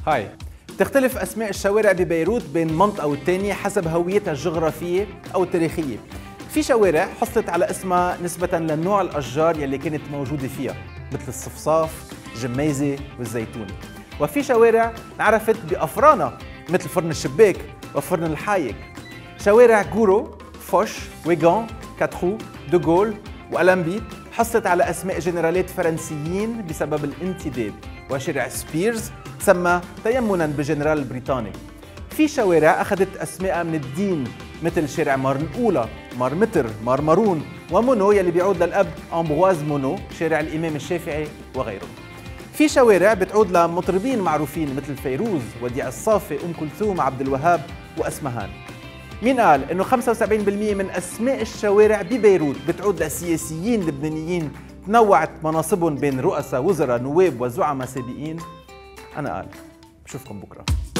هاي تختلف أسماء الشوارع ببيروت بين منطقة والتانية حسب هويتها الجغرافية أو التاريخية. في شوارع حصلت على اسمها نسبة لنوع الأشجار يلي كانت موجودة فيها مثل الصفصاف، جميزة والزيتون. وفي شوارع انعرفت بأفرانها مثل فرن الشباك وفرن الحايك. شوارع غورو، فوش، ويغان، كاتخو، دوغول وألمبي حصلت على أسماء جنرالات فرنسيين بسبب الانتداب. وشارع سبيرز تسمى تيمنا بالجنرال البريطاني. في شوارع أخذت أسماء من الدين مثل شارع مارن الأولى، مارمتر، مارمارون ومونو يلي بيعود للأب أمبغواز مونو شارع الإمام الشافعي وغيره. في شوارع بتعود لمطربين معروفين مثل فيروز، وديع الصافي، أم كلثوم، عبد الوهاب وأسمهان. مين قال إنه 75% من أسماء الشوارع ببيروت بتعود لسياسيين لبنانيين تنوعت مناصبهم بين رؤساء، وزراء، نواب وزعماء سابقين؟ أنا قال. بشوفكم بكرة.